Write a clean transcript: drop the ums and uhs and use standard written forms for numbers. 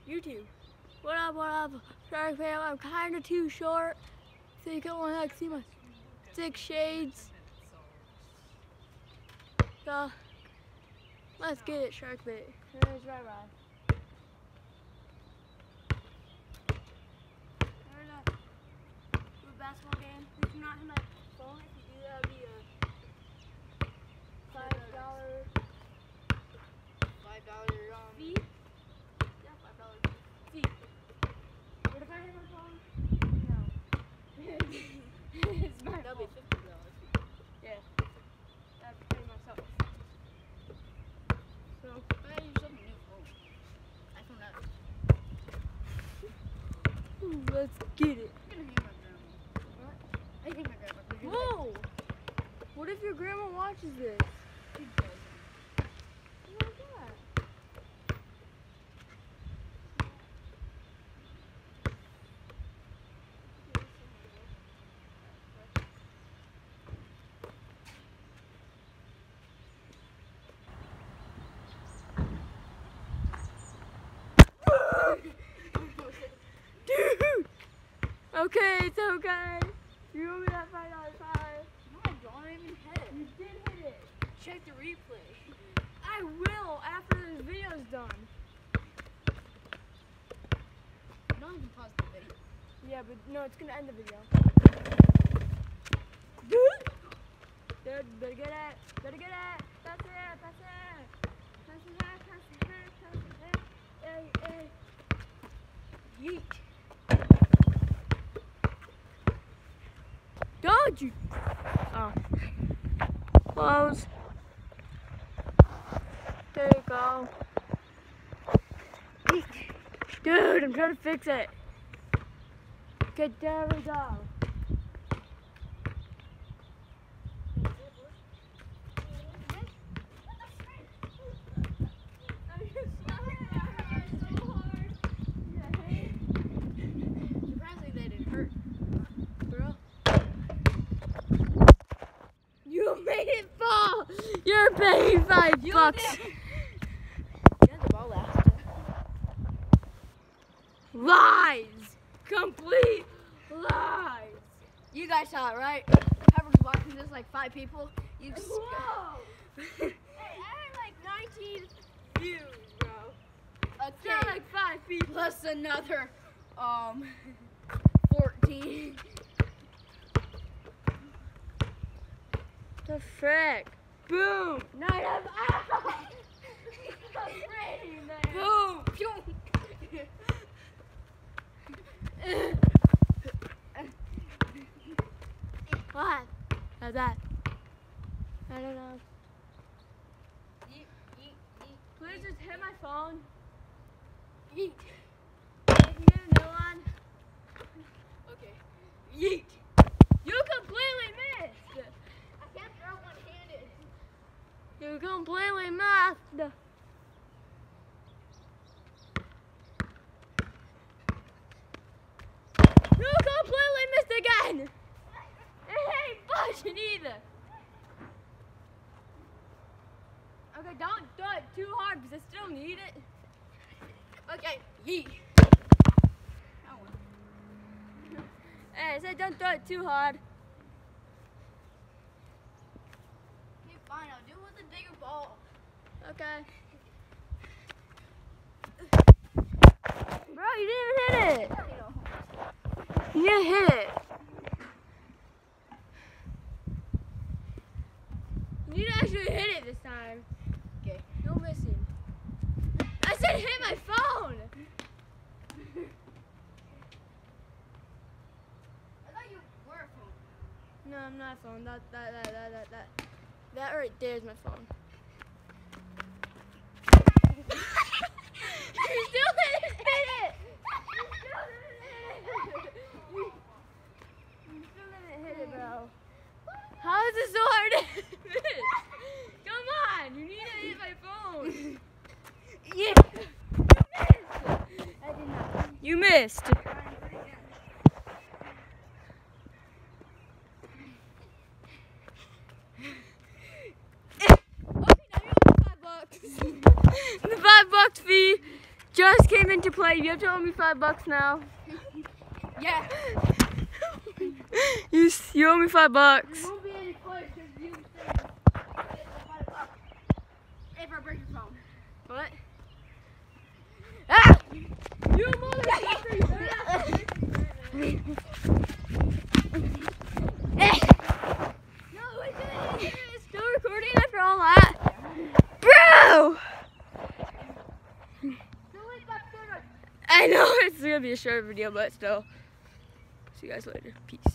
YouTube. What up, Shark Fam? I'm kind of too short, so you can only like see my 6 shades. So, let's get it, Shark Bait. There's Rai Rai. We're gonna do a basketball game. If you not have my phone, if you do that, would be a $5 fee. Yeah, $5 fee. What if I hit my phone? No. It's my That'll fault. Be $50 fee. Yeah. That'd pay myself. So I use something new phone. iPhone X. Let's get it. I'm gonna hate my grandma. What? I hate my grandma. Whoa! What if your grandma watches this? She doesn't. What is that? Dude! Okay, it's okay. You owe me that $5 fine. No, I don't even hit it. You did hit it. Check the replay. I will after this video's done. No, you can pause the video. Yeah, but no, it's gonna end the video. Dude, better get it. Better get it. That's it. That's it. That's it. That's it. That's it. Hey, hey. Yeet. Don't you? Oh. Close. There you go. Yeet. Dude, I'm trying to fix it. Okay, there we go. You made it fall! You're paying $5. Yeah, the ball lasted. Lies! Complete lies! You guys saw it, right? Whoever's watching this, like 5 people. You Whoa! Hey, I had like 19 views, bro. Okay. Not like 5 people. Plus another, 14. The frick? Boom! Night of Boom! What? How's that? I don't know. Please just hit my phone. Yeet. Can you get a new one? Okay. Yeet. You completely missed. I can't throw one-handed. You completely missed. You completely missed again. It ain't budging either. Okay, don't do it too hard because I still need it. Okay, yeet. Hey, I said don't do it too hard. Okay, fine, I'll do it with a bigger ball. Okay. Bro, you didn't even hit it. You didn't hit it. You need to actually hit it this time. Okay, no missing. I said hit my phone! I thought you were a phone. No, I'm not a phone. That right there is my phone. You still didn't hit it! You still didn't hit it, bro. How is it so hard to hit? Come on, you need to hit my phone. Yeah. You missed. I did not. You missed. Okay, now you owe $5. The $5 fee just came. came into play. You have to owe me $5 now. Yeah. You owe me $5. You won't be any place because you said $5 if I break your phone. What? Ah! You motherfucker! No, it's still recording after all that. Bro! I know it's gonna be a short video, but still. See you guys later. Peace.